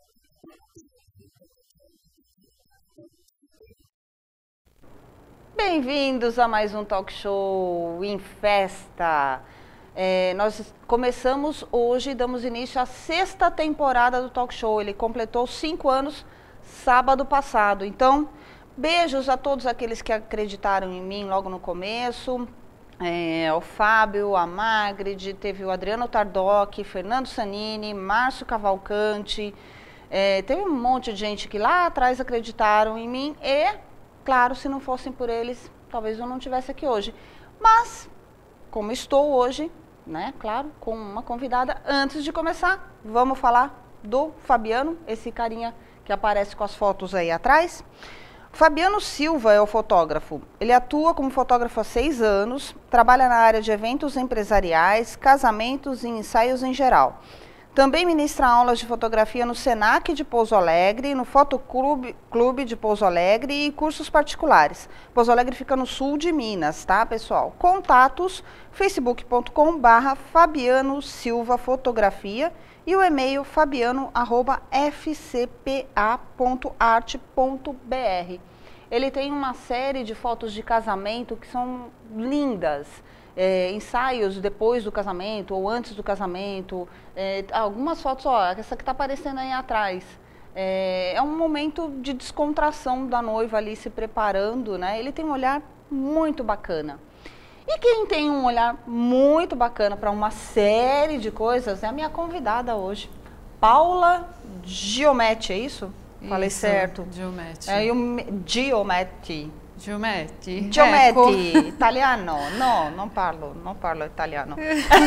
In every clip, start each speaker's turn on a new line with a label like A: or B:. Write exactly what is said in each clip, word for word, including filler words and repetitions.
A: Bem-vindos a mais um talk show em festa. É, nós começamos hoje, damos início à sexta temporada do talk show. Ele completou cinco anos sábado passado. Então, beijos a todos aqueles que acreditaram em mim logo no começo. É, o Fábio, a Magrid, teve o Adriano Tardoc, Fernando Sanini, Márcio Cavalcante. É, teve um monte de gente que lá atrás acreditaram em mim e... Claro, se não fossem por eles, talvez eu não estivesse aqui hoje. Mas, como estou hoje, né, claro, com uma convidada, antes de começar, vamos falar do Fabiano, esse carinha que aparece com as fotos aí atrás. Fabiano Silva é o fotógrafo. Ele atua como fotógrafo há seis anos, trabalha na área de eventos empresariais, casamentos e ensaios em geral. Também ministra aulas de fotografia no Senac de Pouso Alegre, no Fotoclube Clube de Pouso Alegre e cursos particulares. Pouso Alegre fica no sul de Minas, tá, pessoal? Contatos, facebook ponto com barra Fabiano Silva Fotografia e o e-mail fabiano arroba f c p a ponto arte ponto b r. Ele tem uma série de fotos de casamento que são lindas. É, ensaios depois do casamento ou antes do casamento, é, algumas fotos, ó, essa que está aparecendo aí atrás, é, é um momento de descontração da noiva ali se preparando, né? Ele tem um olhar muito bacana. E quem tem um olhar muito bacana para uma série de coisas é a minha convidada hoje, Paula Giometti, é isso? isso Falei certo?
B: Giometti.
A: É, eu, Giometti.
B: Giometti.
A: Giometti, ecco. Italiano? No, não parlo, não parlo italiano.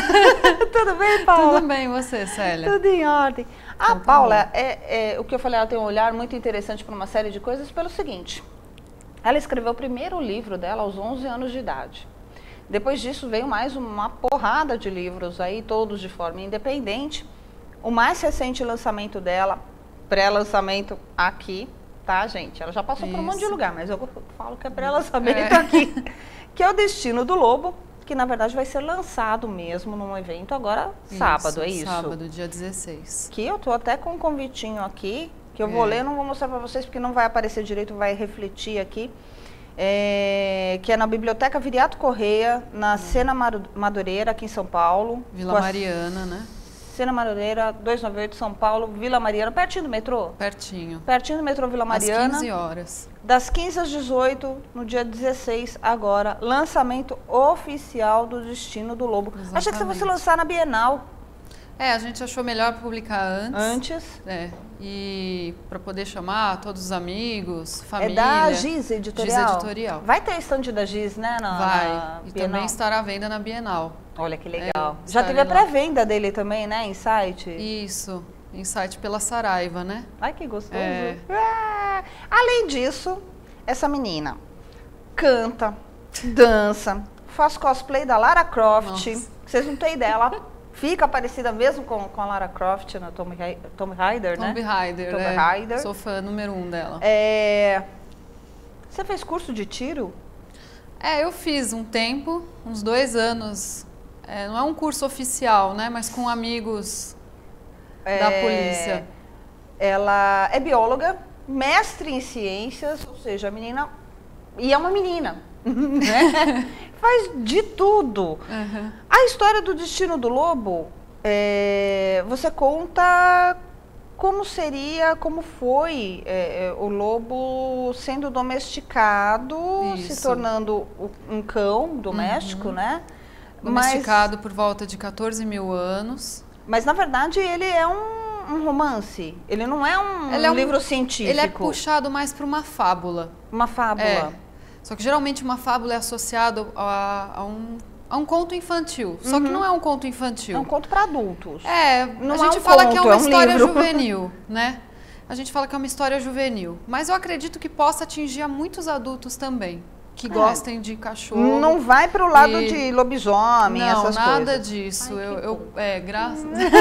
A: Tudo bem, Paula?
B: Tudo bem, você, Célia?
A: Tudo em ordem. A
B: então,
A: Paula, é, é, o que eu falei, ela tem um olhar muito interessante para uma série de coisas pelo seguinte. Ela escreveu o primeiro livro dela aos onze anos de idade. Depois disso veio mais uma porrada de livros aí, todos de forma independente. O mais recente lançamento dela, pré-lançamento aqui, tá, gente? Ela já passou Isso. por um monte de lugar, mas eu falo que é pré-lançamento é. aqui. Que é o Destino do Lobo, que na verdade vai ser lançado mesmo num evento agora isso, sábado, é isso?
B: Sábado, dia dezesseis.
A: Que eu tô até com um convitinho aqui, que eu é. vou ler, não vou mostrar para vocês porque não vai aparecer direito, vai refletir aqui. É, que é na Biblioteca Viriato Correia, na hum. Sena Madureira, aqui em São Paulo.
B: Vila Mariana, né?
A: Sena Madureira, duzentos e noventa e oito, São Paulo, Vila Mariana, pertinho do metrô?
B: Pertinho.
A: Pertinho do metrô Vila Mariana.
B: Às quinze horas.
A: Das quinze às dezoito, no dia dezesseis, agora, lançamento oficial do Destino do Lobo. Exatamente. Achei que você fosse lançar na Bienal.
B: É, a gente achou melhor publicar antes.
A: Antes.
B: É, e para poder chamar todos os amigos, família.
A: É da Giz Editorial?
B: Giz Editorial.
A: Vai ter estande da Giz, né? Na,
B: Vai,
A: na
B: e
A: Bienal.
B: também estará à venda na Bienal.
A: Olha que legal.
B: É,
A: já teve a pré-venda dele também, né, em site?
B: Isso, em site pela Saraiva, né?
A: Ai, que gostoso.
B: É.
A: Ah, além disso, essa menina canta, dança, faz cosplay da Lara Croft. Nossa. Vocês não têm ideia, ela fica parecida mesmo com, com a Lara Croft, na Tomb Raider, né?
B: Tomb Raider,
A: Tomb
B: é.
A: Raider.
B: Sou fã número um dela.
A: É... Você fez curso de tiro?
B: É, eu fiz um tempo, uns dois anos. É, não é um curso oficial, né? Mas com amigos é, da polícia.
A: Ela é bióloga, mestre em ciências, ou seja, a menina... E é uma menina, né? Faz de tudo. Uhum. A história do Destino do Lobo, é, você conta como seria, como foi é, o lobo sendo domesticado, Isso. se tornando um cão doméstico, uhum. né?
B: Domesticado mas, por volta de quatorze mil anos.
A: Mas, na verdade, ele é um, um romance. Ele não é um,
B: ele é um
A: livro científico.
B: Ele é puxado mais para uma fábula.
A: Uma fábula.
B: É. Só que, geralmente, uma fábula é associada a, a, um, a um conto infantil. Só uhum. que não é um conto infantil.
A: É um conto para adultos.
B: É,
A: não
B: a gente
A: é um
B: fala
A: conto,
B: que é uma
A: é um
B: história
A: livro.
B: juvenil, né? A gente fala que é uma história juvenil. Mas eu acredito que possa atingir a muitos adultos também. Que
A: é.
B: gostem de cachorro.
A: Não vai para o lado
B: e...
A: de lobisomem,
B: não,
A: essas coisas.
B: Não, nada disso. Ai, eu, eu, é, graças...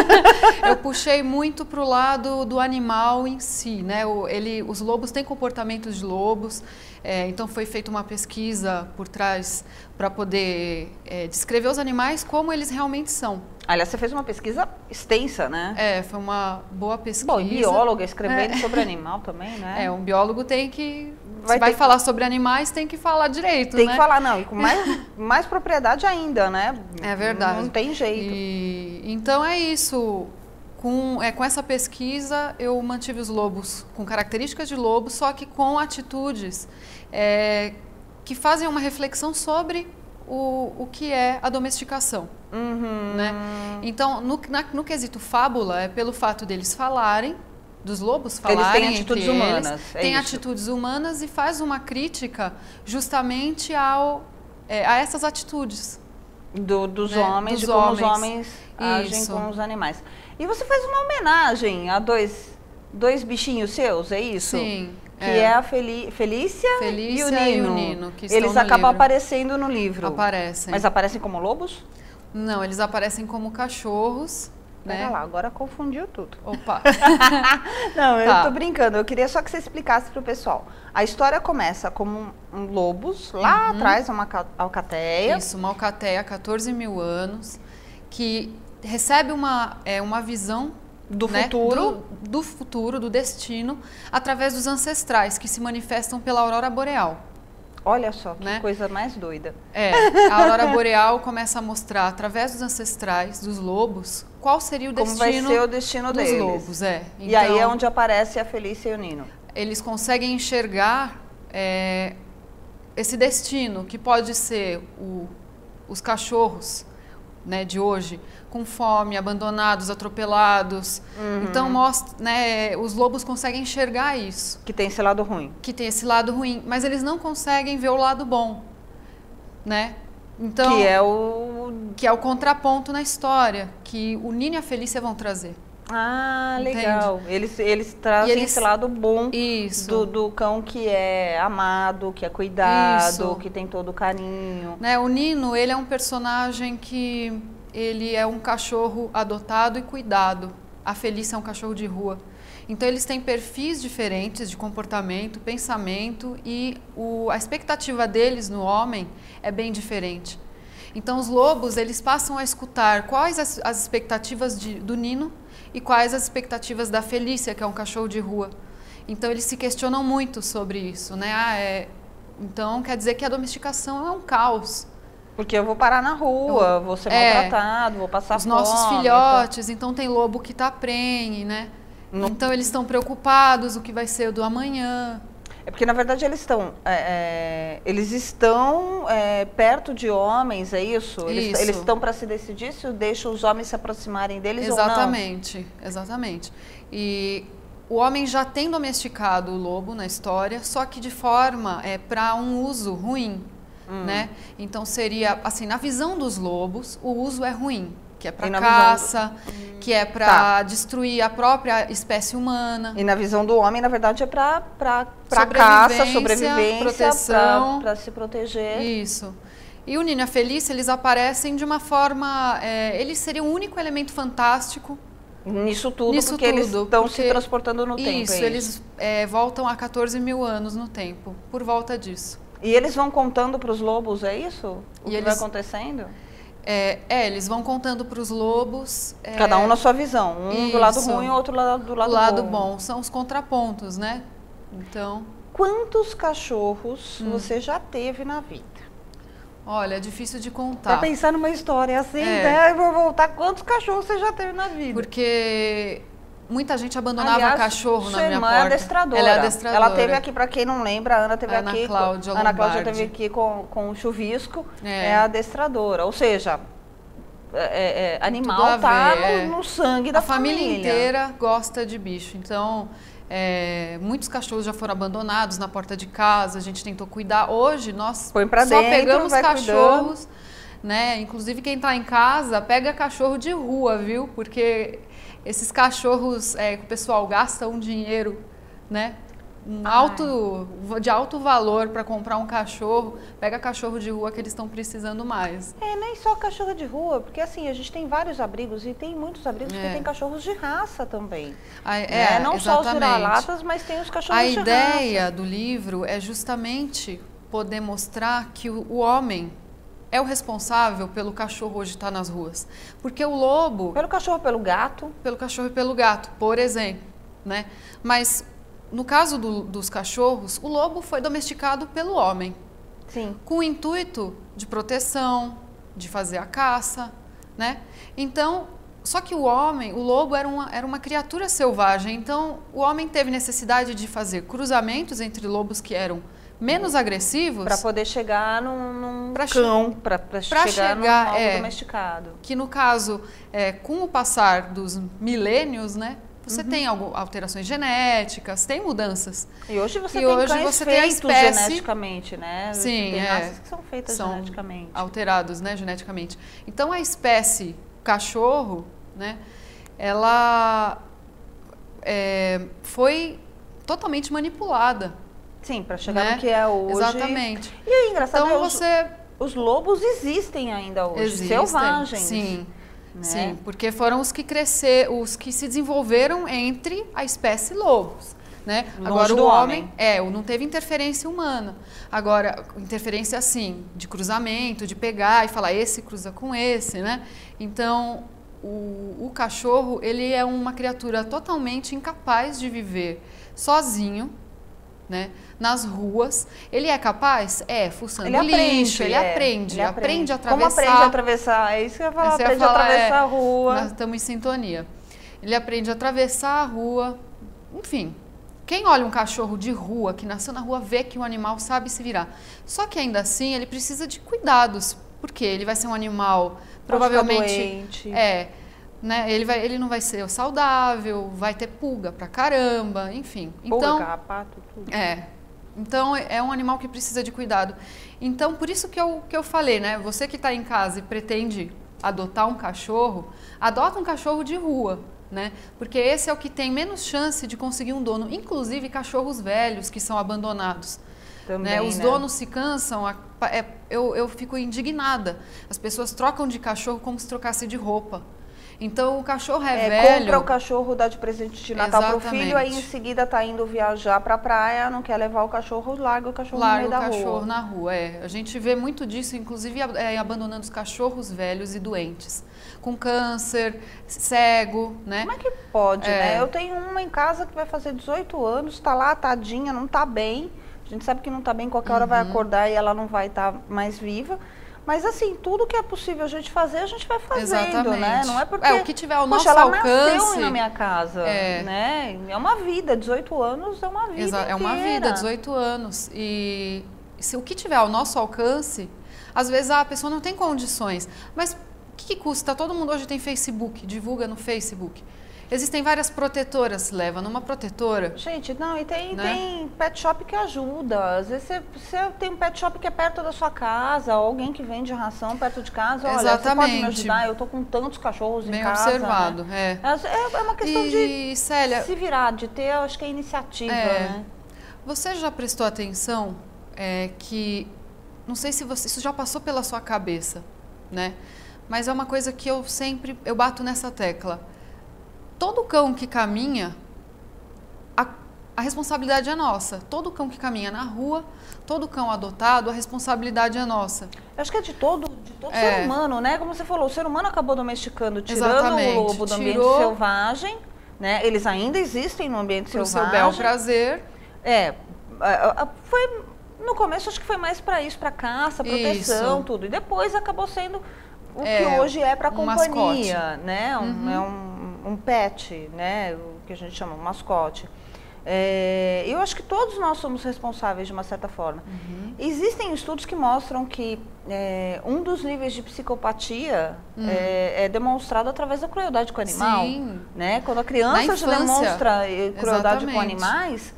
B: eu puxei muito para o lado do animal em si, né? O, ele, os lobos têm comportamentos de lobos. É, então foi feita uma pesquisa por trás para poder é, descrever os animais como eles realmente são.
A: Aliás, você fez uma pesquisa extensa, né?
B: É, foi uma boa pesquisa.
A: Bom, e bióloga escrevendo é. sobre animal também, né?
B: É, um biólogo tem que...
A: Vai
B: se vai
A: que...
B: falar sobre animais, tem que falar direito,
A: Tem
B: né?
A: que falar, não, e com mais, mais propriedade ainda, né?
B: É verdade.
A: Não tem jeito.
B: E, então é isso. Com, é, com essa pesquisa, eu mantive os lobos com características de lobo, só que com atitudes é, que fazem uma reflexão sobre o, o que é a domesticação.
A: Uhum.
B: Né? Então, no, na, no quesito fábula, é pelo fato deles falarem, dos lobos falarem
A: eles têm atitudes
B: entre
A: humanas,
B: eles,
A: é
B: têm
A: isso.
B: atitudes humanas e faz uma crítica justamente ao, é, a essas atitudes.
A: Do, dos
B: né?
A: homens,
B: dos
A: de como
B: homens.
A: os homens agem
B: Isso.
A: com os animais. E você faz uma homenagem a dois, dois bichinhos seus, é isso?
B: Sim.
A: Que
B: é,
A: é a Felí Felícia,
B: Felícia
A: e o Nino.
B: E o Nino que estão
A: eles
B: no
A: acabam
B: livro.
A: aparecendo no livro.
B: Aparecem.
A: Mas aparecem como lobos?
B: Não, eles aparecem como cachorros.
A: Pera
B: né?
A: lá, agora confundiu tudo.
B: Opa!
A: Não, eu
B: Tá.
A: tô brincando. Eu queria só que você explicasse pro pessoal. A história começa como um, um lobos, lá
B: Uhum.
A: atrás, uma ca- alcateia.
B: Isso, uma alcateia há quatorze mil anos, que recebe uma, é, uma visão
A: Do
B: né,
A: futuro.
B: do, do futuro, do destino, através dos ancestrais, que se manifestam pela aurora boreal.
A: Olha só, que
B: né?
A: coisa mais doida.
B: É, a aurora boreal começa a mostrar, através dos ancestrais, dos lobos, qual seria o
A: Como
B: destino,
A: vai ser o destino
B: dos
A: deles.
B: lobos. É.
A: E aí é
B: Então,
A: onde aparece a Felícia e o Nino.
B: eles conseguem enxergar é, esse destino, que pode ser o, os cachorros, né, de hoje, com fome, abandonados, atropelados.
A: Uhum.
B: Então, mostra, né, os lobos conseguem enxergar isso,
A: Que tem esse lado ruim.
B: que tem esse lado ruim, mas eles não conseguem ver o lado bom, né? Então,
A: que é o...
B: que é o contraponto na história, que o Nino e a Felícia vão trazer.
A: Ah,
B: Entende?
A: legal. Eles, eles trazem
B: E eles-
A: esse lado bom
B: Isso.
A: do, do cão que é amado, que é cuidado,
B: Isso.
A: que tem todo o carinho.
B: Né, o Nino, ele é um personagem que ele é um cachorro adotado e cuidado. A Felícia é um cachorro de rua. Então eles têm perfis diferentes de comportamento, pensamento e o, a expectativa deles no homem é bem diferente. Então os lobos, eles passam a escutar quais as, as expectativas de, do Nino e quais as expectativas da Felícia, que é um cachorro de rua. Então eles se questionam muito sobre isso, né? Ah, é, então quer dizer que a domesticação é um caos.
A: Porque eu vou parar na rua,
B: Eu-
A: vou ser
B: é.
A: maltratado, vou passar
B: Os
A: fome.
B: nossos filhotes, então tem lobo que tá prenhe, né?
A: Não-
B: Então eles estão preocupados o que vai ser do amanhã.
A: É porque, na verdade, eles estão, é, é, eles estão é, perto de homens, é isso? Eles,
B: Isso.
A: eles estão para se decidir se deixam os homens se aproximarem deles ou não?
B: Exatamente, exatamente. E o homem já tem domesticado o lobo na história, só que de forma é, para um uso ruim,
A: Hum.
B: né? Então seria, assim, na visão dos lobos, o uso é ruim, que é
A: E
B: para
A: na
B: caça, que é para
A: Tá.
B: destruir a própria espécie humana.
A: E na visão do homem, na verdade, é para caça,
B: Sobrevivência,
A: sobrevivência,
B: proteção.
A: para se proteger.
B: Isso. E o Nino e a Felícia, eles aparecem de uma forma... É, eles seriam o único elemento fantástico
A: Nisso tudo,
B: nisso
A: porque eles
B: tudo,
A: estão
B: porque-
A: se transportando no tempo.
B: Isso,
A: é
B: eles é, voltam a quatorze mil anos no tempo, por volta disso.
A: E eles vão contando para os lobos, é isso? O
B: E
A: que
B: eles-
A: vai acontecendo?
B: É, é, eles vão contando para os lobos... é,
A: Cada um na sua visão. Um do lado
B: isso.
A: ruim e outro lado, do
B: o
A: lado,
B: lado
A: bom.
B: bom. São os contrapontos, né? Então,
A: Quantos cachorros
B: Hum.
A: você já teve na vida?
B: olha, é difícil de
A: Pra
B: contar.
A: pensar numa história assim,
B: É.
A: né? Eu vou voltar. Quantos cachorros você já teve na vida?
B: Porque muita gente abandonava
A: Aliás,
B: cachorro na
A: sua
B: minha
A: irmã
B: porta.
A: é adestradora.
B: Ela é adestradora.
A: Ela teve aqui, pra quem não lembra, a Ana teve
B: Ana
A: aqui.
B: Cláudia
A: Ana Cláudia
B: Lombardi.
A: teve aqui com, com o chuvisco.
B: É.
A: É. a adestradora. Ou seja, é, é, é,
B: Tudo
A: animal
B: a
A: tá
B: ver, é.
A: no, no sangue da
B: A família,
A: família.
B: inteira gosta de bicho. Então, é, muitos cachorros já foram abandonados na porta de casa, a gente tentou cuidar. Hoje, nós
A: Põe pra
B: só
A: dentro,
B: pegamos
A: vai
B: cachorros, né? Inclusive, quem está em casa, pega cachorro de rua, viu? Porque esses cachorros, é, que o pessoal gasta um dinheiro, né? um alto, de alto valor para comprar um cachorro, pega cachorro de rua que eles estão precisando mais.
A: É, nem só cachorro de rua, porque assim, a gente tem vários abrigos e tem muitos abrigos é. que tem cachorros de raça também.
B: A, é,
A: né? Não
B: exatamente.
A: só os vira-latas, mas tem os cachorros
B: a
A: de raça.
B: A ideia do livro é justamente poder mostrar que o, o homem é o responsável pelo cachorro hoje estar nas ruas. Porque o lobo...
A: Pelo cachorro, pelo gato.
B: Pelo cachorro e pelo gato, por exemplo. Né? Mas... No caso do, dos cachorros, o lobo foi domesticado pelo homem.
A: Sim.
B: Com o intuito de proteção, de fazer a caça, né? Então, só que o homem, o lobo era uma, era uma criatura selvagem, então o homem teve necessidade de fazer cruzamentos entre lobos que eram menos agressivos.
A: Para poder chegar num, num
B: pra
A: cão, para chegar, chegar num algo é, domesticado.
B: Que no caso, é, com o passar dos milênios, né? Você uhum. tem algumas alterações genéticas, tem mudanças.
A: E hoje você
B: e
A: tem
B: hoje
A: cães
B: você
A: feitos
B: tem a espécie,
A: geneticamente, né?
B: Sim,
A: tem
B: é,
A: raças que são feitas
B: são
A: geneticamente.
B: alterados, né, geneticamente. Então a espécie cachorro, né, ela é, foi totalmente manipulada.
A: Sim, para chegar
B: né?
A: no que é hoje.
B: Exatamente.
A: E é engraçado,
B: então,
A: né?
B: você...
A: os, os lobos existem ainda hoje,
B: existem,
A: selvagens.
B: Sim.
A: Né?
B: Sim, porque foram os que cresceram, os que se desenvolveram entre a espécie lobos, né?
A: Longe
B: Agora o
A: do
B: homem,
A: homem
B: é, não teve interferência humana. Agora, interferência assim, de cruzamento, de pegar e falar esse cruza com esse, né? Então, o, o cachorro, ele é uma criatura totalmente incapaz de viver sozinho, né, nas ruas. Ele é capaz? É, fuçando
A: ele aprende,
B: lixo, ele,
A: é,
B: aprende,
A: ele aprende,
B: aprende a atravessar.
A: Como aprende a atravessar? É isso que eu ia falar,
B: Essa
A: aprende
B: ia falar,
A: a atravessar
B: é,
A: a rua.
B: Nós estamos em sintonia. Ele aprende a atravessar a rua, enfim. Quem olha um cachorro de rua, que nasceu na rua, vê que o animal sabe se virar. Só que ainda assim, ele precisa de cuidados, porque ele vai ser um animal, provavelmente...
A: doente.
B: É, né? Ele, vai, ele não vai ser saudável, vai ter pulga pra caramba, enfim.
A: Pulga,
B: então,
A: carrapato, tudo.
B: É. Então, é um animal que precisa de cuidado. Então, por isso que eu, que eu falei, né? Você que está em casa e pretende adotar um cachorro, adota um cachorro de rua, né? Porque esse é o que tem menos chance de conseguir um dono. Inclusive, cachorros velhos que são abandonados.
A: Também,
B: né? Os
A: né?
B: donos se cansam, é, eu, eu fico indignada. As pessoas trocam de cachorro como se trocasse de roupa. Então o cachorro é, é velho.
A: Compra o cachorro, dá de presente de Natal para o filho, aí em seguida tá indo viajar para a praia, não quer levar o cachorro, larga o cachorro
B: larga
A: no meio da rua.
B: Larga o cachorro na rua, é. A gente vê muito disso, inclusive é, abandonando os cachorros velhos e doentes, com câncer, cego, né?
A: Como é que pode,
B: é.
A: né? Eu tenho uma em casa que vai fazer dezoito anos, está lá, tadinha, não está bem. A gente sabe que não está bem, qualquer hora uhum. vai acordar e ela não vai estar tá mais viva. Mas assim, tudo que é possível a gente fazer, a gente vai fazendo,
B: Exatamente.
A: né? Não é porque...
B: É, o que tiver ao
A: poxa,
B: nosso
A: ela
B: alcance...
A: nasceu na minha casa,
B: é.
A: né? É uma vida, dezoito anos é uma vida
B: Exa
A: inteira.
B: É uma vida, dezoito anos. E se o que tiver ao nosso alcance, às vezes a pessoa não tem condições. Mas o que, que custa? Todo mundo hoje tem Facebook, divulga no Facebook. Existem várias protetoras, leva numa protetora.
A: Gente, não, e tem,
B: né?
A: tem pet shop que ajuda. Às vezes você, você tem um pet shop que é perto da sua casa, alguém que vende ração perto de casa. Olha,
B: exatamente.
A: Você pode me ajudar? Eu tô com tantos cachorros
B: Bem
A: em casa.
B: observado,
A: né?
B: é.
A: É, é uma questão
B: e,
A: de
B: Célia,
A: se virar, de ter, eu acho que é iniciativa,
B: é,
A: né?
B: Você já prestou atenção é, que, não sei se você, isso já passou pela sua cabeça, né? Mas é uma coisa que eu sempre, eu bato nessa tecla. Todo cão que caminha, a, a responsabilidade é nossa. Todo cão que caminha na rua, todo cão adotado, a responsabilidade é nossa.
A: Eu acho que é de todo, de todo
B: é.
A: ser humano, né? Como você falou, o ser humano acabou domesticando, tirando
B: Exatamente.
A: o lobo do ambiente
B: Tirou...
A: selvagem, né? Eles ainda existem no ambiente
B: Pro
A: selvagem.
B: seu bel prazer.
A: É, foi... No começo acho que foi mais para isso, para caça, proteção,
B: isso.
A: tudo. E depois acabou sendo o
B: é,
A: que hoje é para
B: um
A: companhia,
B: mascote.
A: né? Um,
B: uhum.
A: É um, um pet, né? O que a gente chama um mascote. É, eu acho que todos nós somos responsáveis de uma certa forma.
B: Uhum.
A: Existem estudos que mostram que é, um dos níveis de psicopatia uhum. é, é demonstrado através da crueldade com o animal.
B: Sim.
A: Né? Quando a criança já demonstra crueldade
B: Exatamente.
A: com animais,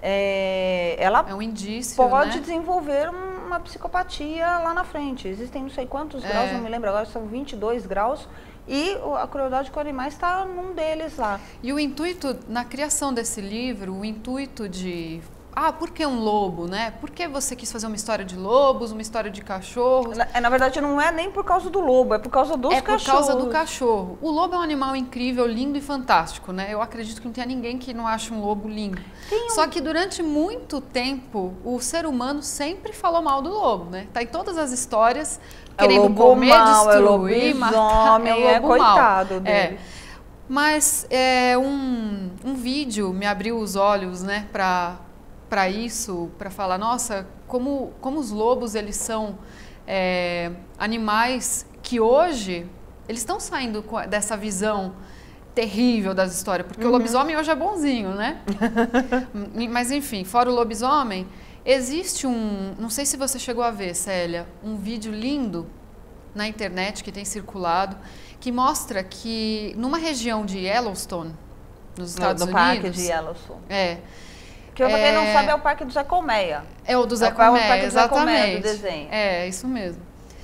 A: é, ela
B: é um indício,
A: pode
B: né?
A: desenvolver uma psicopatia lá na frente. Existem não sei quantos
B: é.
A: graus, não me lembro agora, são vinte e dois graus. E a crueldade com animais está num deles lá.
B: E o intuito, na criação desse livro, o intuito de ah, por que um lobo, né? Por que você quis fazer uma história de lobos, uma história de cachorros?
A: Na, na verdade, não é nem por causa do lobo, é por causa dos
B: é
A: cachorros.
B: É por causa do cachorro. O lobo é um animal incrível, lindo e fantástico, né? Eu acredito que não tenha ninguém que não ache um lobo lindo. Um... Só que durante muito tempo, o ser humano sempre falou mal do lobo, né? Tá em todas as histórias,
A: é
B: querendo
A: lobo
B: comer,
A: mal,
B: destruir,
A: é
B: matar. É,
A: é coitado
B: mal.
A: dele.
B: É. Mas é, um, um vídeo me abriu os olhos, né, para para isso, para falar, nossa, como, como os lobos, eles são é, animais que hoje, eles estão saindo dessa visão terrível das histórias, porque uhum. o lobisomem hoje é bonzinho, né? Mas enfim, fora o lobisomem, existe um, não sei se você chegou a ver, Célia, um vídeo lindo na internet que tem circulado, que mostra que numa região de Yellowstone, nos Estados
A: no, no
B: Unidos...
A: No parque de Yellowstone.
B: É.
A: Que pra quem não sabe é o parque do Zé Colmeia.
B: É o do Zé Colmeia,
A: é o
B: exatamente.
A: Do desenho.
B: É, isso mesmo.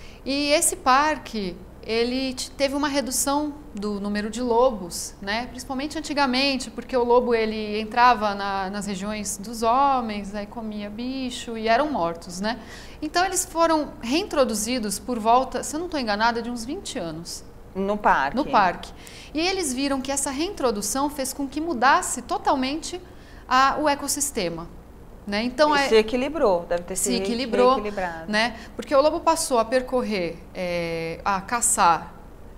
B: E esse parque, ele teve uma redução do número de lobos, né? Principalmente antigamente, porque o lobo ele entrava na, nas regiões dos homens, aí comia bicho e eram mortos, né? Então eles foram reintroduzidos por volta, se eu não estou enganada, de uns vinte anos.
A: No parque.
B: No parque. E eles viram que essa reintrodução fez com que mudasse totalmente a, o ecossistema. Né? Então,
A: e
B: é,
A: se equilibrou, deve ter
B: se
A: se
B: equilibrou,
A: reequilibrado.
B: Né? Porque o lobo passou a percorrer, é, a caçar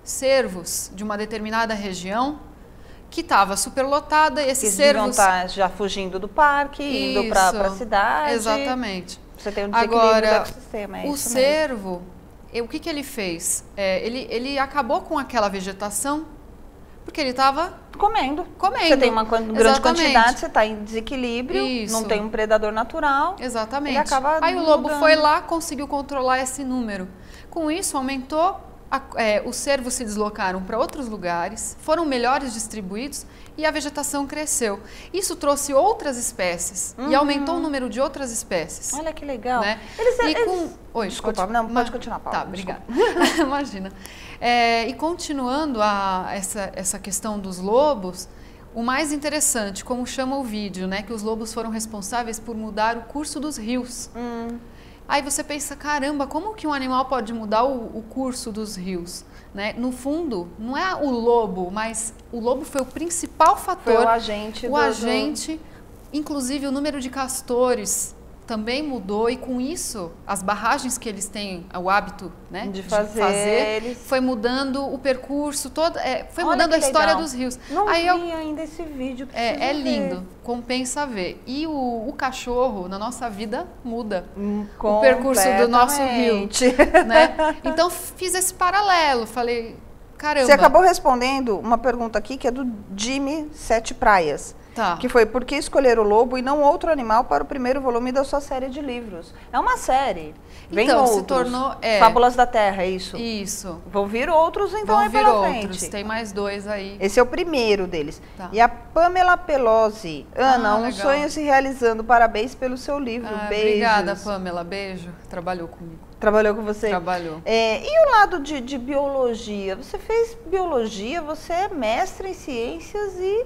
B: cervos de uma determinada região que estava superlotada. E esses
A: que
B: cervos
A: estar já fugindo do parque,
B: isso,
A: indo para a cidade.
B: Exatamente.
A: Você tem um desequilíbrio
B: Agora,
A: do ecossistema. É
B: o
A: isso
B: cervo, mesmo. o que, que ele fez? É, ele, ele acabou com aquela vegetação porque ele estava
A: comendo.
B: Comendo.
A: Você tem uma grande
B: Exatamente.
A: quantidade, você está em desequilíbrio,
B: Isso.
A: não tem um predador natural.
B: Exatamente.
A: Ele acaba
B: Aí o lobo
A: mudando.
B: foi lá, conseguiu controlar esse número. Com isso, aumentou, a, é, os cervos se deslocaram para outros lugares, foram melhores distribuídos e a vegetação cresceu. Isso trouxe outras espécies uhum. e aumentou o número de outras espécies.
A: Olha que legal.
B: Né?
A: Eles,
B: e
A: eles...
B: com... Oi,
A: Desculpa,
B: pode...
A: não, pode continuar, Paula.
B: Tá, obrigada. Imagina. É, e continuando a, essa, essa questão dos lobos, o mais interessante, como chama o vídeo, né, que os lobos foram responsáveis por mudar o curso dos rios.
A: Hum.
B: Aí você pensa, caramba, como que um animal pode mudar o, o curso dos rios? Né? No fundo, não é o lobo, mas o lobo foi o principal fator.
A: Foi o agente.
B: O
A: do,
B: agente,
A: do...
B: inclusive o número de castores também mudou e com isso as barragens que eles têm o hábito, né,
A: de fazer,
B: de fazer
A: eles...
B: foi mudando o percurso todo, é, foi
A: Olha
B: mudando a história
A: legal.
B: dos rios.
A: Não
B: Aí
A: vi
B: eu,
A: ainda esse vídeo.
B: é, é
A: ver.
B: lindo, compensa ver. E o, o cachorro na nossa vida muda
A: hum,
B: o percurso do nosso rio, né? Então fiz esse paralelo, falei, caramba.
A: Você acabou respondendo uma pergunta aqui que é do Jimmy Sete Praias.
B: Tá.
A: Que foi, por que escolher o lobo e não outro animal para o primeiro volume da sua série de livros? É uma série. Vem
B: então,
A: outros.
B: se tornou... É,
A: Fábulas da Terra, é isso?
B: Isso.
A: Vão vir outros, então
B: Vão
A: é
B: vir
A: pela
B: outros.
A: frente.
B: Tem mais dois aí.
A: Esse é o primeiro deles.
B: Tá.
A: E a Pamela Pelosi. Ana,
B: Ah,
A: um
B: legal.
A: sonho se realizando. Parabéns pelo seu livro.
B: Ah,
A: Beijos.
B: obrigada, Pamela. Beijo. Trabalhou comigo.
A: Trabalhou com você?
B: Trabalhou.
A: É, e o lado de, de biologia? Você fez biologia, você é mestre em ciências e...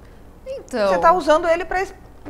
B: Então,
A: você está usando ele para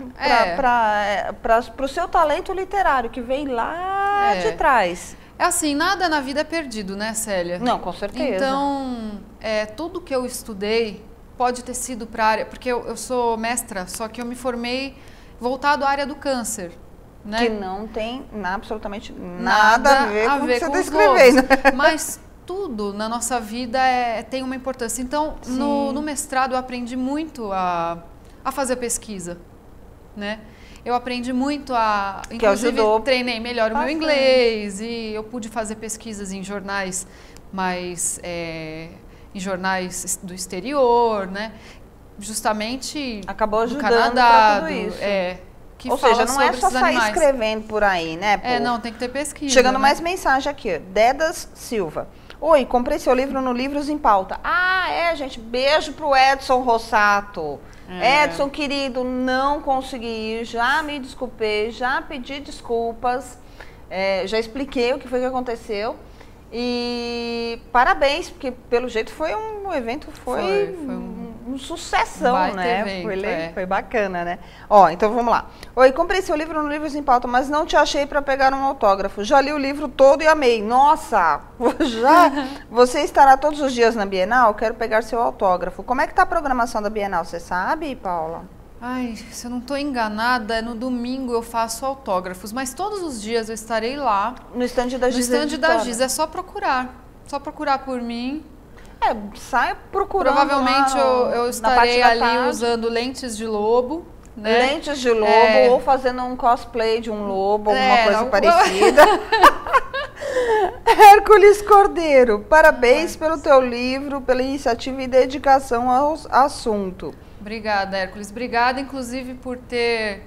B: é.
A: o seu talento literário, que vem lá
B: É.
A: de trás.
B: é assim, nada na vida é perdido, né, Célia?
A: Não, com certeza.
B: Então, é, tudo que eu estudei pode ter sido para a área... Porque eu, eu sou mestra, só que eu me formei voltado à área do câncer. Né?
A: Que não tem absolutamente nada,
B: Nada
A: a ver
B: a
A: com o
B: ver
A: que
B: com
A: você
B: os
A: está escrevendo.
B: Mas tudo na nossa vida é, tem uma importância. Então, no, no mestrado, eu aprendi muito a, a fazer pesquisa. Né? Eu aprendi muito a...
A: Que
B: inclusive,
A: ajudou
B: treinei melhor o meu
A: bastante.
B: inglês e eu pude fazer pesquisas em jornais mais... É, em jornais do exterior, né? Justamente
A: Acabou
B: do
A: ajudando
B: Canadá,
A: para tudo
B: do,
A: isso.
B: É, que
A: Ou
B: fala
A: seja, não é
B: sobre
A: só
B: esses
A: sair
B: animais.
A: escrevendo por aí, né?
B: É,
A: pô?
B: não, tem que ter pesquisa.
A: Chegando
B: né?
A: mais mensagem aqui, ó. Dedas Silva. Oi, comprei seu livro no Livros em Pauta. Ah, é, gente. Beijo pro Edson Rossato. É. Edson, querido, não consegui ir. Já me desculpei, já pedi desculpas. É, já expliquei o que foi que aconteceu. E parabéns, porque pelo jeito foi um evento, foi,
B: Foi, foi um...
A: um sucessão,
B: Baita
A: né?
B: evento,
A: foi,
B: é.
A: foi bacana, né? Ó, então vamos lá. Oi, comprei seu livro no Livros em Pauta, mas não te achei para pegar um autógrafo. Já li o livro todo e amei. Nossa! Já? Você estará todos os dias na Bienal? Quero pegar seu autógrafo. Como é que tá a programação da Bienal? Você sabe, Paula?
B: Ai, se eu não estou enganada, no domingo eu faço autógrafos, mas todos os dias eu estarei lá.
A: No estande da Giz.
B: No estande da Giz, é só procurar. Só procurar por mim.
A: É, sai procurando.
B: Provavelmente
A: lá,
B: eu, eu estarei ali
A: tarde.
B: usando lentes de lobo. Né?
A: Lentes de lobo,
B: é...
A: ou fazendo um cosplay de um lobo, alguma
B: é,
A: coisa
B: não...
A: parecida. Hércules Cordeiro, parabéns pelo teu livro, pela iniciativa e dedicação ao assunto.
B: Obrigada, Hércules. Obrigada, inclusive, por ter,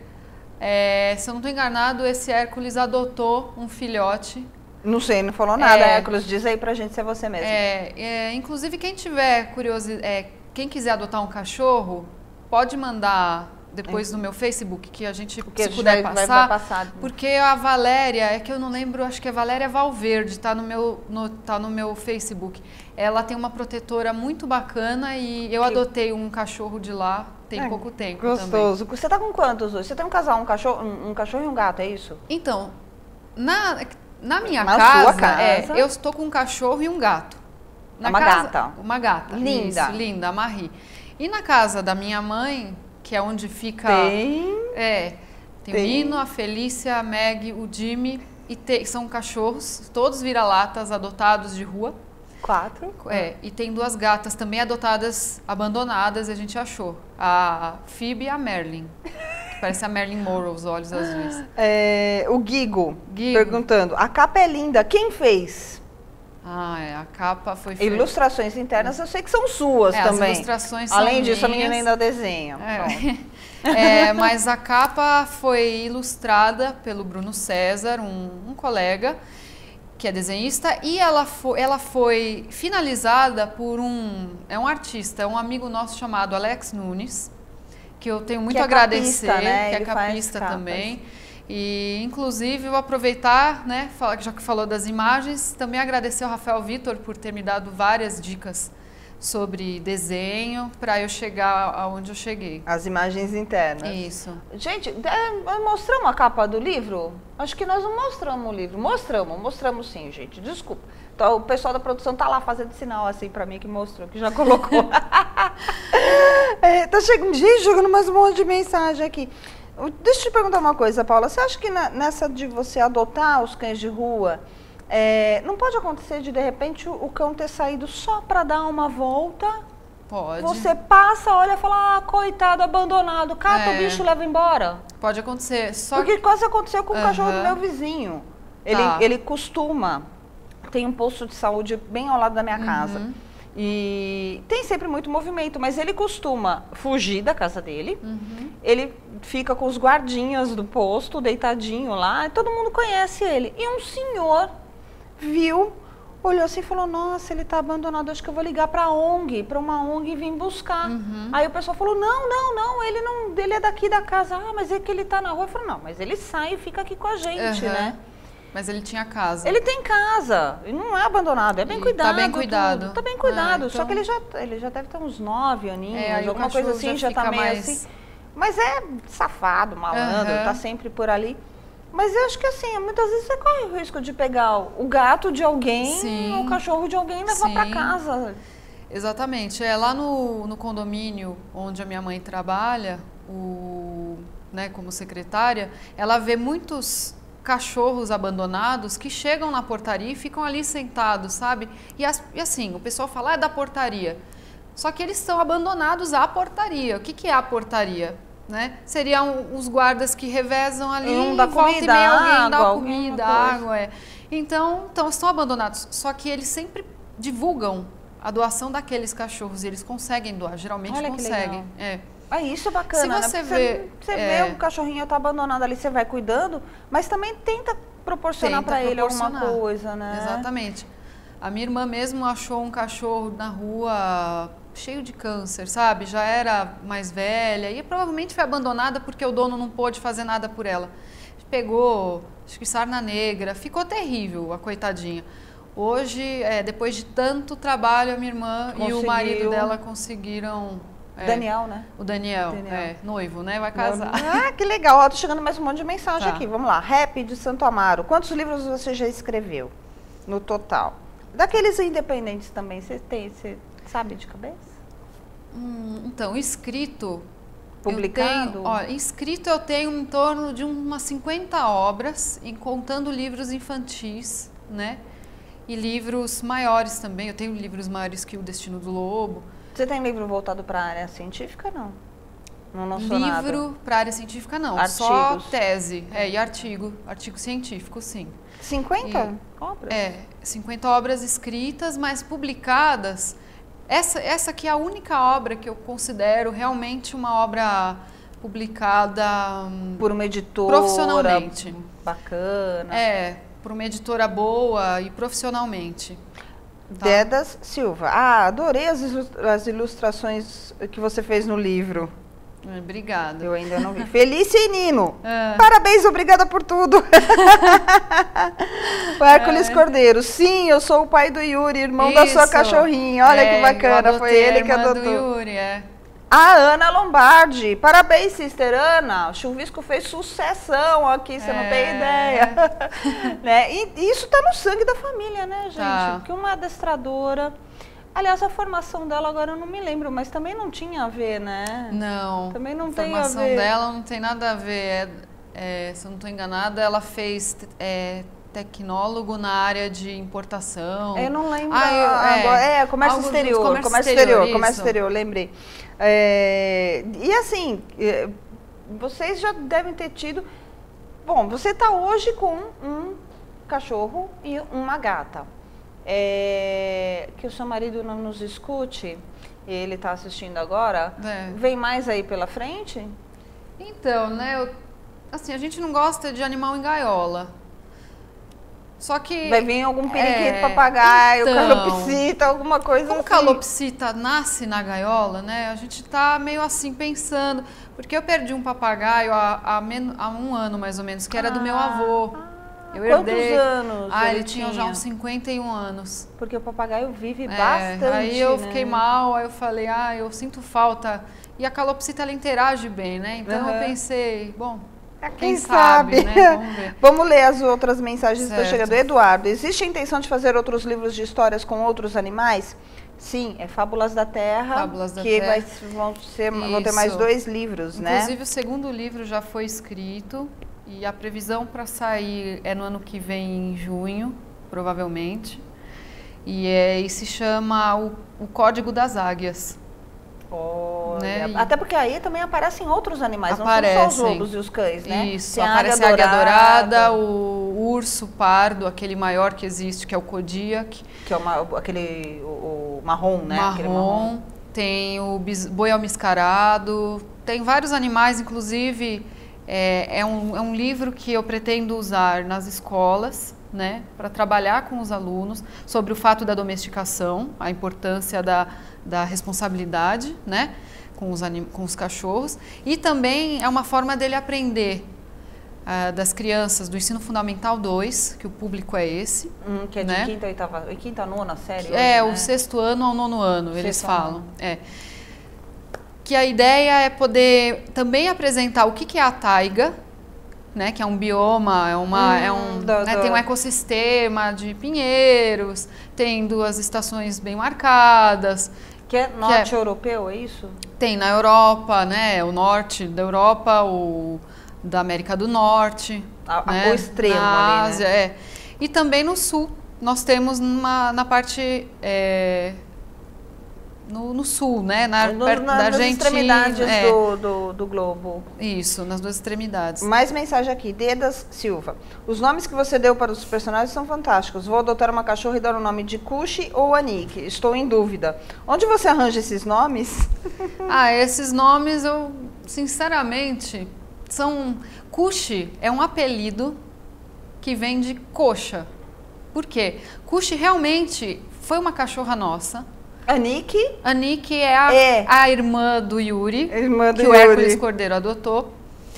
B: é, se eu não estou enganado, esse Hércules adotou um filhote.
A: Não sei, não falou nada,
B: é,
A: Hércules, diz aí pra gente se é você mesmo.
B: É, é, inclusive, quem tiver curiosidade, é, quem quiser adotar um cachorro, pode mandar depois no meu Facebook, que a gente,
A: porque
B: se puder
A: vai,
B: passar,
A: vai passar,
B: porque a Valéria, é que eu não lembro, acho que é Valéria Valverde, tá no meu, no, tá no meu Facebook. Ela tem uma protetora muito bacana e eu que... adotei um cachorro de lá tem é, pouco tempo
A: gostoso.
B: Também.
A: Você tá com quantos hoje? Você tem um casal, um cachorro, um, um cachorro e um gato, é isso?
B: Então, na, na minha
A: na
B: casa,
A: sua casa?
B: É, eu estou com um cachorro e um gato. Na
A: uma
B: casa,
A: gata.
B: Uma gata.
A: Linda.
B: Isso, linda, a Marie. E na casa da minha mãe, que é onde fica...
A: Tem...
B: É, tem, tem. o Nino, a Felícia, a Meg, o Jimmy, e te, são cachorros, todos vira-latas, adotados de rua.
A: Quatro.
B: É, e tem duas gatas também adotadas, abandonadas, e a gente achou. A Phoebe e a Merlin. Que parece a Merlin Monroe, os olhos azuis.
A: É, o Guigo,
B: Guigo,
A: perguntando, a capa é linda, quem fez?
B: Ah, é, a capa foi feita.
A: Ilustrações internas eu sei que são suas
B: é,
A: também.
B: As ilustrações são
A: Além disso,
B: minhas.
A: a menina ainda desenha.
B: É. é, mas a capa foi ilustrada pelo Bruno César, um, um colega que é desenhista, e ela foi, ela foi finalizada por um, é um artista, é um amigo nosso chamado Alex Nunes, que eu tenho muito
A: que
B: a
A: é
B: agradecer,
A: capista, né?
B: que
A: Ele
B: é capista
A: faz
B: também. E, inclusive, eu aproveitar, né, já que falou das imagens, também agradecer ao Rafael Vitor por ter me dado várias dicas sobre desenho para eu chegar aonde eu cheguei.
A: As imagens internas.
B: Isso.
A: Gente, é, mostramos a capa do livro? Acho que nós não mostramos o livro. Mostramos, mostramos sim, gente. Desculpa. Então, o pessoal da produção tá lá fazendo sinal assim para mim que mostrou, que já colocou. é, tá chegando, gente, jogando mais um monte de mensagem aqui. Deixa eu te perguntar uma coisa, Paula. Você acha que na, nessa de você adotar os cães de rua, é, não pode acontecer de, de repente, o, o cão ter saído só para dar uma volta?
B: Pode.
A: Você passa, olha e fala, ah, coitado, abandonado, cata é. o bicho e leva embora?
B: Pode acontecer. Só
A: Porque
B: que...
A: quase aconteceu com o
B: uhum.
A: cachorro do meu vizinho. Ele,
B: tá.
A: ele costuma, tem um posto de saúde bem ao lado da minha
B: uhum.
A: casa. E tem sempre muito movimento, mas ele costuma fugir da casa dele.
B: Uhum.
A: Ele fica com os guardinhas do posto, deitadinho lá, e todo mundo conhece ele. E um senhor viu, olhou assim e falou, nossa, ele está abandonado, acho que eu vou ligar para a O N G, para uma O N G e vir buscar.
B: Uhum.
A: Aí o pessoal falou, não, não, não, ele não, ele é daqui da casa. Ah, mas é que ele está na rua. Eu falei, não, mas ele sai e fica aqui com a gente,
B: uhum.
A: né?
B: Mas ele tinha casa.
A: Ele tem casa, e não é abandonado, é bem
B: e
A: cuidado.
B: Tá bem cuidado.
A: Tudo, tá bem cuidado,
B: ah, então...
A: só que ele já, ele já deve ter uns nove aninhos,
B: é,
A: alguma coisa assim, já, já tá meio
B: mais...
A: assim. Mas é safado, malandro, uhum. tá sempre por ali. Mas eu acho que assim, muitas vezes você corre o risco de pegar o gato de alguém, Sim. ou o cachorro de alguém e levar para casa.
B: Exatamente. É, lá no, no condomínio onde a minha mãe trabalha, o, né, como secretária, ela vê muitos cachorros abandonados que chegam na portaria e ficam ali sentados, sabe? E, as, e assim, o pessoal fala, ah, é da portaria. Só que eles são abandonados à portaria. O que, que é a portaria? Né? Seriam os guardas que revezam ali,
A: um dá
B: volta
A: comida,
B: e meia alguém
A: água,
B: dá comida, água. É. Então, então, estão abandonados. Só que eles sempre divulgam a doação daqueles cachorros e eles conseguem doar, geralmente
A: Olha
B: conseguem. É.
A: Ah, isso é bacana,
B: Se você
A: né?
B: vê,
A: você
B: é...
A: vê o cachorrinho tá abandonado ali, você vai cuidando, mas também tenta proporcionar para ele alguma coisa, né?
B: Exatamente. A minha irmã mesmo achou um cachorro na rua cheio de câncer, sabe? Já era mais velha e provavelmente foi abandonada porque o dono não pôde fazer nada por ela. Pegou, acho que sarna negra, ficou terrível a coitadinha. Hoje, é, depois de tanto trabalho, a minha irmã Conseguiu. e o marido dela conseguiram É.
A: Daniel, né?
B: O Daniel,
A: Daniel.
B: é, noivo, né? Vai casar.
A: Ah, que legal. Ó, tô chegando mais um monte de mensagem
B: Tá.
A: aqui. Vamos lá. Rap de Santo Amaro. Quantos livros você já escreveu no total? Daqueles independentes também, você tem, você sabe de cabeça?
B: Hum, então, escrito...
A: Publicado?
B: Eu tenho, ó, escrito eu tenho em torno de umas cinquenta obras, em contando livros infantis, né? E livros maiores também. Eu tenho livros maiores que O Destino do Lobo.
A: Você tem livro voltado para a área científica, não? Não lançou nada?
B: Livro para área científica, não.
A: Artigos.
B: Só tese. É, e artigo. Artigo científico, sim.
A: cinquenta
B: E-
A: obras?
B: É, cinquenta obras escritas, mas publicadas. Essa, essa aqui é a única obra que eu considero realmente uma obra publicada hum,
A: Por uma editora
B: profissionalmente.
A: bacana.
B: É, por uma editora boa e profissionalmente. Tá.
A: Dedas Silva. Ah, adorei as ilus- as ilustrações que você fez no livro.
B: É, Obrigada.
A: Eu ainda não vi. Felícia e Nino.
B: É.
A: Parabéns, obrigada por tudo. O Hércules
B: É.
A: Cordeiro. Sim, eu sou o pai do Yuri, irmão da sua
B: Isso.
A: cachorrinha. Olha
B: É,
A: que bacana,
B: eu
A: foi
B: adotei
A: ele
B: a
A: que
B: irmã do
A: adotou.
B: Yuri, é.
A: A Ana Lombardi. Parabéns, sister Ana. O chuvisco fez sucessão aqui, você não tem
B: É.
A: ideia. Né? E e isso tá no sangue da família, né, gente?
B: Tá.
A: Porque uma adestradora... Aliás, a formação dela agora eu não me lembro, mas também não tinha a ver, né?
B: Não.
A: Também não
B: a
A: tem a
B: formação
A: ver.
B: dela não tem nada a ver. É, é, se eu não estou enganada, ela fez é, tecnólogo na área de importação.
A: Eu não lembro.
B: Ah, eu- é.
A: agora. É, comércio
B: Algo do
A: exterior.
B: comércio
A: comércio
B: exterior,
A: exterior,
B: isso.
A: comércio exterior, lembrei. É, e assim, é, vocês já devem ter tido. Bom, você está hoje com um cachorro e uma gata. É, que o seu marido não nos escute, ele está assistindo agora.
B: É.
A: Vem mais aí pela frente?
B: Então, né, eu- assim, a gente não gosta de animal em gaiola. Só que...
A: Vai vir algum periquito,
B: é,
A: papagaio,
B: então,
A: calopsita, alguma coisa
B: Como
A: assim.
B: calopsita nasce na gaiola, né? A gente tá meio assim pensando, porque eu perdi um papagaio há, há, men- há um ano mais ou menos, que era do meu avô. Eu
A: Quantos
B: herdei.
A: anos
B: Ah,
A: ele
B: ele tinha já
A: tinha?
B: uns cinquenta e um anos.
A: Porque o papagaio vive
B: É,
A: bastante.
B: aí eu
A: né?
B: fiquei mal, aí eu falei, ah, eu sinto falta. E a calopsita ela interage bem, né? Então
A: Aham.
B: eu pensei, bom,
A: Quem,
B: quem
A: sabe,
B: sabe, né? Vamos ver.
A: Vamos ler as outras mensagens que estão
B: Certo.
A: chegando. Eduardo, existe a intenção de fazer outros livros de histórias com outros animais? Sim, é Fábulas da Terra,
B: Fábulas da
A: que
B: Terra.
A: Vai, vão, ser, vão ter mais
B: Isso.
A: dois livros, né?
B: Inclusive o segundo livro já foi escrito e a previsão para sair é no ano que vem, em junho, provavelmente. E, é, e se chama o, o Código das Águias.
A: Olha,
B: Né? E-
A: até porque aí também aparecem outros animais, não são só os
B: Aparecem.
A: lobos e os cães, né?
B: Isso,
A: Tem
B: aparece a águia dourada, o urso pardo, aquele maior que existe, que é o Kodiak.
A: que é uma, aquele o, o marrom, né? Aquele
B: Marrom, tem o bis- boi almiscarado, tem vários animais, inclusive é, é, um, é um livro que eu pretendo usar nas escolas, né, para trabalhar com os alunos sobre o fato da domesticação, a importância da, da responsabilidade, né, com os, anim, com os cachorros, e também é uma forma dele aprender ah, das crianças do ensino fundamental dois, que o público é esse,
A: Hum, que é de
B: né?
A: quinta, oitava, quinta, nona série.
B: é,
A: hoje,
B: o
A: né?
B: sexto ano ao nono ano, eles
A: Sexto ao
B: falam. É. Que a ideia é poder também apresentar o que, que é a taiga, né? Que é um bioma, é uma,
A: Hum,
B: é um,
A: do-
B: né,
A: do-
B: tem um ecossistema de pinheiros, tem duas estações bem marcadas.
A: Que é norte europeu, é isso?
B: Tem na Europa, né? O norte da Europa, o da América do Norte.
A: A- a-
B: né,
A: o extremo
B: na
A: ali, né?
B: Ásia, é. E também no sul. Nós temos numa, na parte... é, no, no sul, né? Na,
A: No-
B: perto
A: na-
B: da
A: nas
B: Argentina.
A: extremidades
B: é,
A: do, do, do globo.
B: Isso, nas duas extremidades.
A: Mais mensagem aqui, Dedas Silva. Os nomes que você deu para os personagens são fantásticos. Vou adotar uma cachorra e dar o nome de Kushi ou Anik. Estou em dúvida. Onde você arranja esses nomes?
B: Ah, esses nomes eu, sinceramente, são... Kushi é um apelido que vem de coxa. Por quê? Kushi realmente foi uma cachorra nossa.
A: Anik,
B: A Nick é a,
A: É.
B: a irmã do Yuri,
A: irmã do
B: que o
A: Yuri.
B: Hércules Cordeiro adotou.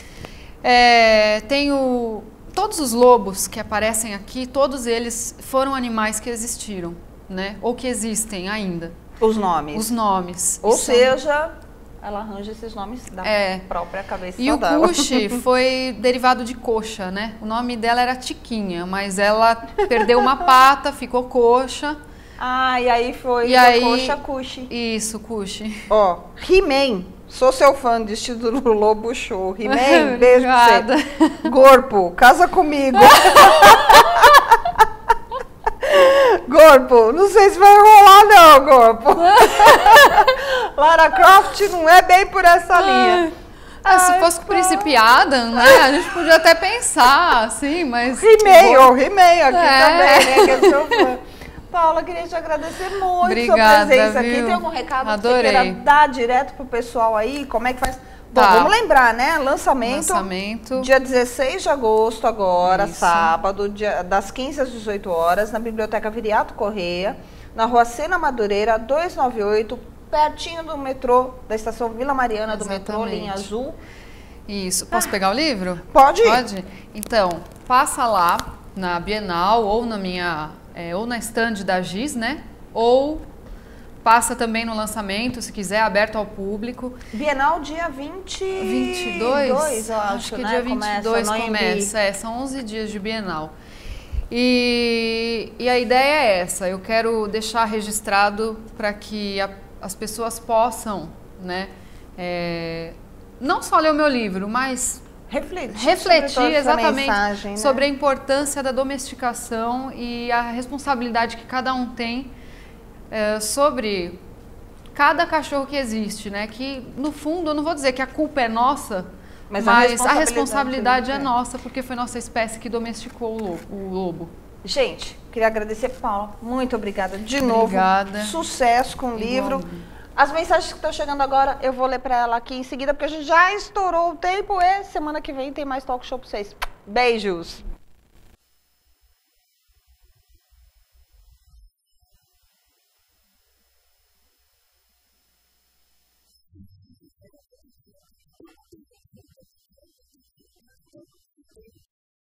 B: É, tem o, todos os lobos que aparecem aqui, todos eles foram animais que existiram, né? Ou que existem ainda.
A: Os nomes.
B: Os nomes.
A: Ou
B: E são-
A: seja, ela arranja esses nomes da
B: É.
A: própria cabeça
B: E o
A: dela.
B: Cuxi foi derivado de coxa, né? O nome dela era Tiquinha, mas ela perdeu uma pata, ficou coxa.
A: Ah, e aí foi
B: E
A: da
B: aí-
A: coxa Cuxi.
B: Isso, Cuxi.
A: Ó, He-Man. Sou seu fã de estilo Lobo Show. He-Man, beijo pra
B: Obrigada.
A: você. Corpo, casa comigo. Corpo, não sei se vai rolar não, Corpo. Lara Croft não é bem por essa linha.
B: Ah, se
A: Ai,
B: fosse com o
A: pá.
B: Príncipe Adam, né? A gente podia até pensar, assim, mas...
A: He-Man, ó, He-Man aqui
B: É.
A: também, né? Que eu sou fã. Paula, queria te agradecer muito
B: Obrigada,
A: sua presença aqui.
B: viu?
A: Tem algum recado
B: Adorei.
A: que você queira dar direto pro pessoal aí? Como é que faz? Bom,
B: Tá.
A: vamos lembrar, né? Lançamento,
B: Lançamento.
A: dia dezesseis de agosto agora,
B: Isso.
A: sábado, dia- das quinze às dezoito horas, na Biblioteca Viriato Correia, na rua Sena Madureira, duzentos e noventa e oito, pertinho do metrô, da estação Vila Mariana, do metrô,
B: Exatamente.
A: linha azul.
B: Isso. Posso pegar o livro?
A: Pode?
B: Pode? Então, passa lá na Bienal ou na minha... é, ou na estande da Giz, né? Ou passa também no lançamento, se quiser, aberto ao público.
A: Bienal dia vinte...
B: vinte e dois?
A: dois, eu acho,
B: que
A: né?
B: dia vinte e dois
A: Começa,
B: começa. É, são onze dias de Bienal. E, e a ideia é essa, eu quero deixar registrado para que a- as pessoas possam, né, é, não só ler o meu livro, mas
A: Refletir,
B: refletir
A: sobre toda essa
B: exatamente
A: mensagem, né?
B: sobre a importância da domesticação e a responsabilidade que cada um tem é, sobre cada cachorro que existe, né? Que no fundo eu não vou dizer que a culpa é nossa,
A: Mas
B: mas,
A: a
B: a
A: responsabilidade,
B: responsabilidade é
A: é.
B: nossa porque foi nossa espécie que domesticou o lobo. O lobo.
A: Gente, queria agradecer, Paula. Muito obrigada de novo.
B: Obrigada.
A: Sucesso com o livro.
B: Igualmente.
A: As mensagens que estão chegando agora, eu vou ler para ela aqui em seguida, porque a gente já estourou o tempo e semana que vem tem mais talk show para vocês. Beijos!